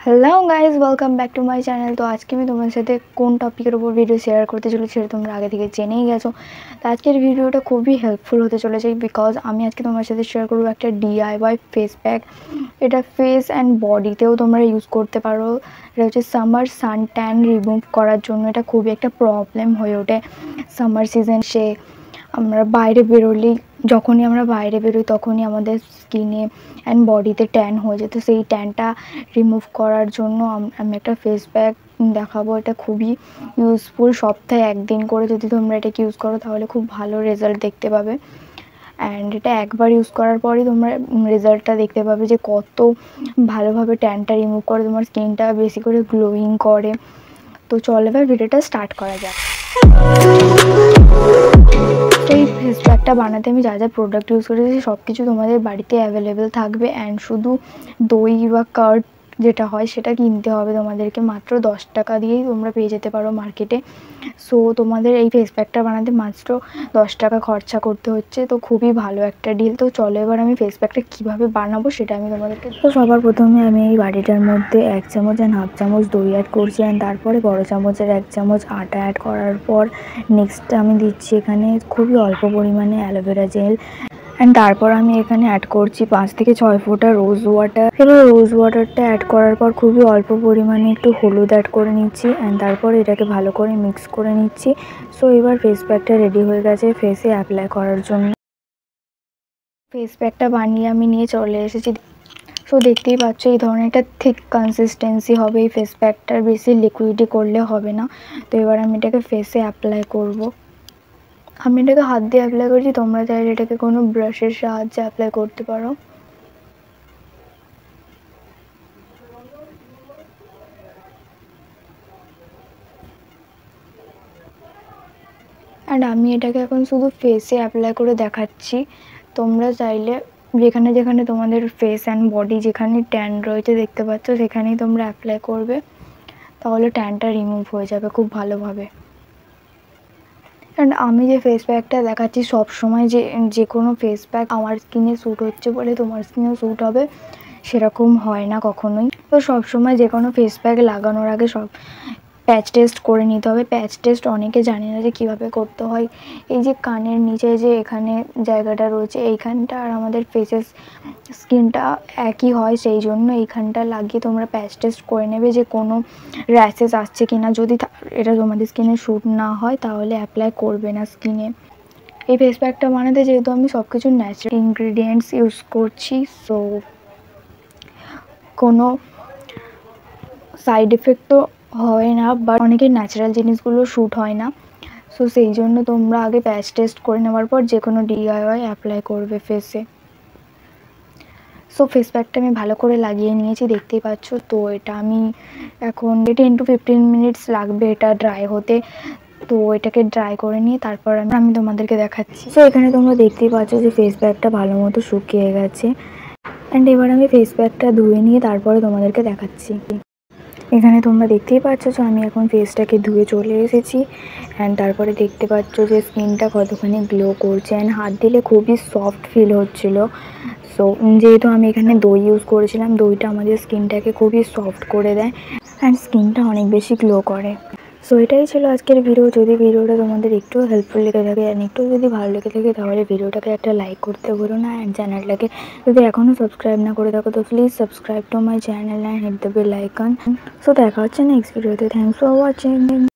Hello guys welcome back to my channel. तो आज के मैं तुम्हारे साथे কোন টপিকের উপর ভিডিও শেয়ার করতে চলেছি সেটা তোমরা আগে থেকে জেনেই গেছো। তো আজকের ভিডিওটা খুবই হেল্পফুল হতে চলেছে বিকজ আমি আজকে তোমার সাথে শেয়ার করব একটা ডিআইওয়াই ফেস প্যাক। এটা ফেস অ্যান্ড বডিতেও তোমরা ইউজ করতে পারো। এটা হচ্ছে সামার সান ট্যান রিমুভ করার জন্য। এটা খুবই একটা প্রবলেম হয়ে ওঠে সামার সিজন। আমরা বাইরে বেরোলেই যখনই আমরা বাইরে বেরোই তখনই আমাদের স্কিনে অ্যান্ড বডিতে ট্যান হয়ে যেত। সেই ট্যানটা রিমুভ করার জন্য আমি একটা ফেস প্যাক দেখাবো। এটা খুবই ইউজফুল। সপ্তাহে একদিন করে যদি তোমরা এটাকে ইউজ করো তাহলে খুব ভালো রেজাল্ট দেখতে পাবে। অ্যান্ড এটা একবার ইউজ করার পরই তোমরা রেজাল্টটা দেখতে পাবে যে কত ভালোভাবে ট্যানটা রিমুভ করে, তোমার স্কিনটা বেশি করে গ্লোয়িং করে। তো চলো এবার ভিডিওটা স্টার্ট করা যাক। এই ফেস প্যাকটা বানাতে আমি যা যা প্রোডাক্ট ইউজ করেছি সব কিছু তোমাদের বাড়িতে অ্যাভেলেবেল থাকবে। অ্যান্ড শুধু দই বা কার্ড যেটা হয় সেটা কিনতে হবে তোমাদেরকে। মাত্র 10 টাকা দিয়েই তোমরা পেয়ে যেতে পারো মার্কেটে। সো তোমাদের এই ফেস প্যাকটা বানাতে মাত্র 10 টাকা খরচা করতে হচ্ছে। তো খুবই ভালো একটা ডিল। তো চলো এবার আমি ফেস প্যাকটা কীভাবে বানাবো সেটা আমি তোমাদেরকে। তো সবার প্রথমে আমি এই বাটিটার মধ্যে 1 চামচ অ্যান্ড হাফ চামচ দই অ্যাড করছি। অ্যান্ড তারপরে বড় চামচের 1 চামচ আটা অ্যাড করার পর নেক্সট আমি দিচ্ছি এখানে খুবই অল্প পরিমাণে অ্যালোভেরা জেল। অ্যান্ড তারপর আমি এখানে অ্যাড করছি 5 থেকে 6 ফোঁটা রোজ ওয়াটার। এবার রোজ ওয়াটারটা অ্যাড করার পর খুবই অল্প পরিমাণে একটু হলুদ অ্যাড করে নিচ্ছি। অ্যান্ড তারপর এটাকে ভালো করে মিক্স করে নিচ্ছি। সো এবার ফেস প্যাকটা রেডি হয়ে গেছে ফেসে অ্যাপ্লাই করার জন্য। ফেস প্যাকটা বানিয়ে আমি নিয়ে চলে এসেছি। সো দেখতেই পাচ্ছ এই ধরনের একটা থিক কনসিস্টেন্সি হবে এই ফেস প্যাকটার, বেশি লিকুইডি করলে হবে না। তো এবার আমি এটাকে ফেসে অ্যাপ্লাই করব। আমি এটাকে হাত দিয়ে অ্যাপ্লাই করছি, তোমরা চাইলে এটাকে কোনো ব্রাশের সাহায্যে অ্যাপ্লাই করতে পারো। অ্যান্ড আমি এটাকে এখন শুধু ফেসে অ্যাপ্লাই করে দেখাচ্ছি। তোমরা চাইলে যেখানে যেখানে তোমাদের ফেস অ্যান্ড বডি যেখানে ট্যান রয়েছে দেখতে পাচ্ছ সেখানেই তোমরা অ্যাপ্লাই করবে, তাহলে ট্যানটা রিমুভ হয়ে যাবে খুব ভালোভাবে। অ্যান্ড আমি যে ফেস প্যাকটা দেখাচ্ছি সব সময় যে কোনো ফেস প্যাক আমার স্কিনে স্যুট হচ্ছে বলে তোমার স্কিনেও স্যুট হবে সেরকম হয় না কখনোই। তো সব সময় যে কোনো ফেস প্যাক লাগানোর আগে সব প্যাচ টেস্ট করে নিতে হবে। প্যাচ টেস্ট অনেকে জানে না যে কীভাবে করতে হয়। এই যে কানের নিচে যে এখানে জায়গাটা রয়েছে এইখানটা আর আমাদের ফেসের স্কিনটা একই হয়, সেই জন্য এইখানটা লাগিয়ে তোমরা প্যাচ টেস্ট করে নেবে যে কোনো র্যাশেস আসছে কি না। যদি এটা তোমাদের স্কিনে শ্যুট না হয় তাহলে অ্যাপ্লাই করবে না স্কিনে। এই ফেস প্যাকটা বানাতে যেহেতু আমি সব কিছু ন্যাচারাল ইনগ্রিডিয়েন্টস ইউজ করছি, সো কোনো সাইড এফেক্ট তো হয় না, বাট অনেকের ন্যাচারাল জিনিসগুলো শ্যুট হয় না। সো সেই জন্য তোমরা আগে প্যাচ টেস্ট করে নেওয়ার পর যে কোনো ডিআইওয়াই অ্যাপ্লাই করবে ফেসে। সো ফেস প্যাকটা আমি ভালো করে লাগিয়ে নিয়েছি দেখতেই পাচ্ছ। তো এটা আমি এখন 10 to 15 মিনিটস লাগবে এটা ড্রাই হতে। তো এটাকে ড্রাই করে নিয়ে তারপর আমি তোমাদেরকে দেখাচ্ছি। সো এখানে তোমরা দেখতেই পাচ্ছ যে ফেস প্যাকটা ভালো মতো শুকিয়ে গেছে। অ্যান্ড এবার আমি ফেস প্যাকটা ধুয়ে নিয়ে তারপরে তোমাদেরকে দেখাচ্ছি। এখানে তোমরা দেখতেই পাচ্ছ যে আমি এখন ফেসটাকে ধুয়ে চলে এসেছি। অ্যান্ড তারপরে দেখতে পাচ্ছ যে স্কিনটা কতখানি গ্লো করছে। অ্যান্ড হাত দিলে খুবই সফট ফিল হচ্ছিল। সো যেহেতু আমি এখানে দই ইউজ করেছিলাম, দইটা আমাদের স্কিনটাকে খুবই সফট করে দেয় অ্যান্ড স্কিনটা অনেক বেশি গ্লো করে। সো এটাই ছিল আজকের ভিডিও। যদি ভিডিওটা তোমাদের একটু হেল্পফুল লেগে থাকে অ্যান্ড একটু যদি ভালো লেগে থাকে তাহলে ভিডিওটাকে একটা লাইক করতে ভুলো না। অ্যান্ড চ্যানেলটাকে যদি এখনও সাবস্ক্রাইব না করে থাকো তো please subscribe to my channel and hit the bell icon. So দেখা হচ্ছে নেক্সট ভিডিওতে। Thanks for watching.